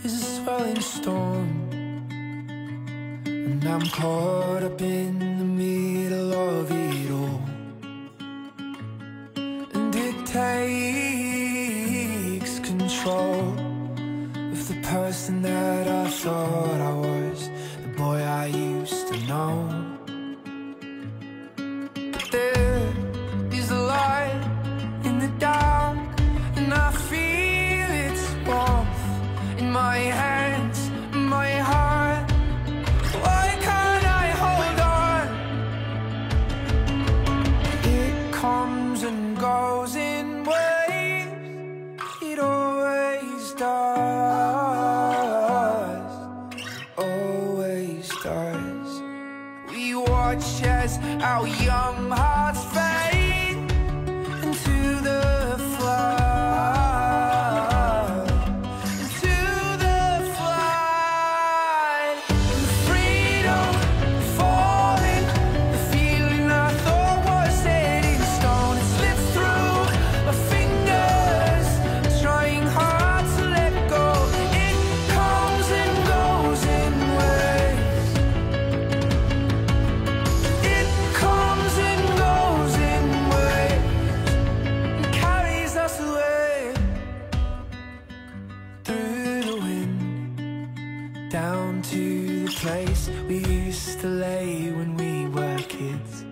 is a swelling storm, and I'm caught up in the middle of it all. And it takes control of the person that I thought I was, the boy I used to know. But there is a light in the dark, and I feel its warmth in my hands, my heart. Why can't I hold on? It comes and goes in waves, it always does, always does. We watch as our young hearts fade into the flood, into the flood. And the freedom falling, the feeling I thought was set in stone, it slips through my fingers, trying hard to let go. It comes and goes in waves, it comes and goes in waves, and carries us away through the wind, down to the place we used to lay when we were kids.